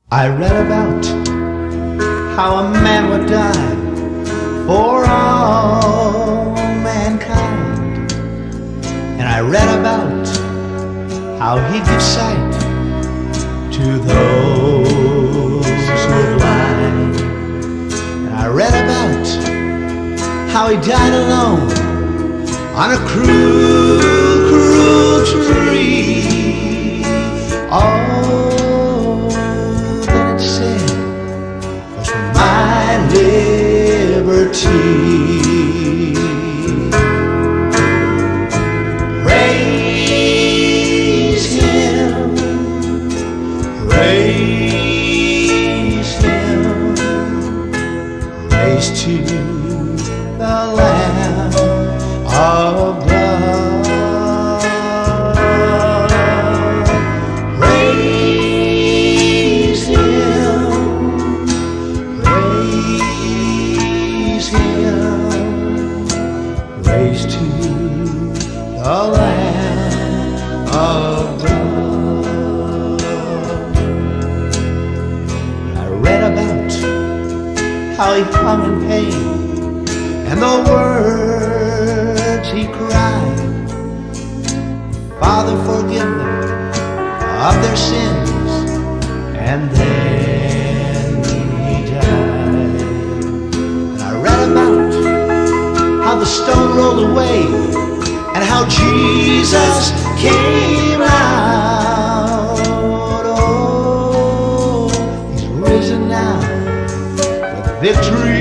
I read about how a man would die for all mankind, and I read about how he'd give sight to those who were blind, and I read about how he died alone on a cruel, cruel tree. All that it said was for my liberty. Praise Him, praise Him, praise to the Lamb of God. Praise Him, praise Him, praise to the Lamb of God. I read about how He hung in pain, and the words He cried, Father, forgive them of their sins. And then He died. And I read about how the stone rolled away, and how Jesus came out. Oh, He's risen now with victory